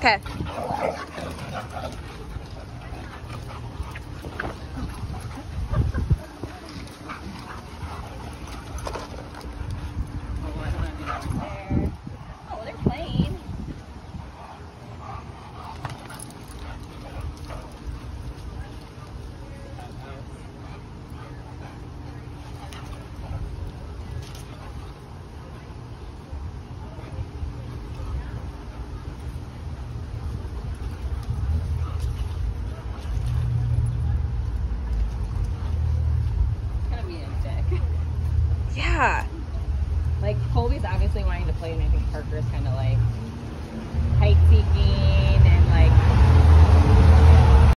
Okay. Oh, they're playing. Kind of being a dick. Yeah. Like, Colby's obviously wanting to play, and I think Parker's kind of like height seeking and